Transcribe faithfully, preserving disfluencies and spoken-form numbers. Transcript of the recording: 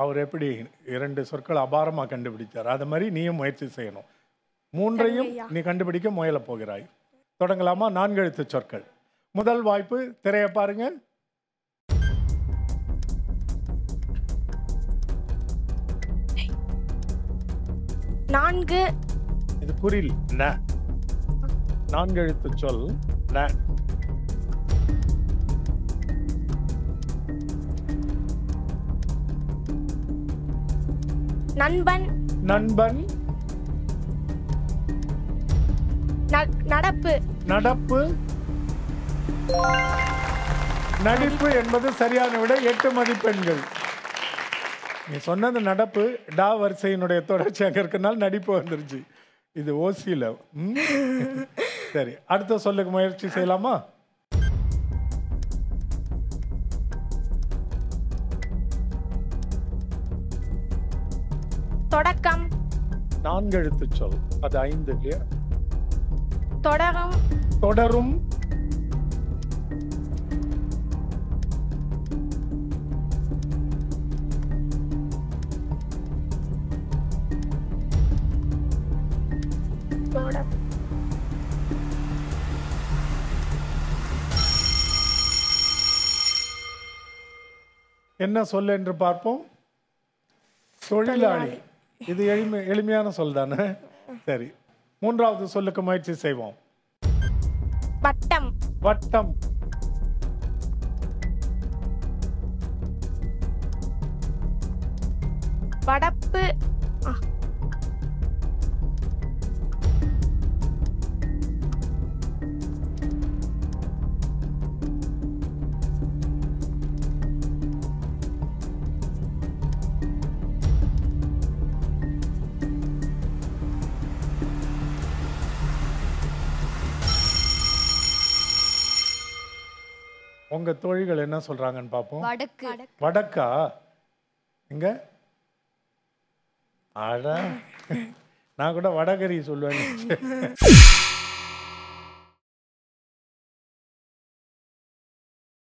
அவர் எப்படி இரண்டு சொற்கள் அபாரமாக கண்டுபிடித்தார், அது மாதிரி நீயும் முயற்சி செய்யணும். மூன்றையும் நீ கண்டுபிடிக்க முயல போகிறாய். தொடங்கலாமா? நான்கு எழுத்து சொற்கள். முதல் வாய்ப்பு, திரைய பாருங்க. நான்கு. இது குறில் ந. நான்கு எழுத்து சொல் ந. நண்பன். நண்பன். நடப்பு. நடப்பு. நடிப்பு என்பது சரியான விட. எட்டு மதிப்பெண்கள். நீ சொன்னது நடப்பு, டா வரிசையினுடைய தொடர்ச்சியாக இருக்கனால நடிப்பு வந்துருச்சு. இது ஓசியில். சரி, அடுத்த சொல்லுக்கு முயற்சி செய்யலாமா? தொடக்கம். நான்கு எழுத்து சொல், அது ஐந்து இல்லையா? தொடரும். தொடரும். என்ன சொல் என்று பார்ப்போம். தொழிலாளி. இது எளிமை எளிமையான சொல் தானே? சரி, மூன்றாவது சொல்லுக்கு முயற்சி செய்வோம். வட்டம். வட்டம். வடப்பு. உங்க தோழிகள் என்ன சொல்றாங்கன்னு பார்ப்போம். வடக்கு. வடக்கா? எங்க? அட, நான் கூட வடகரி சொல்லுவேன்.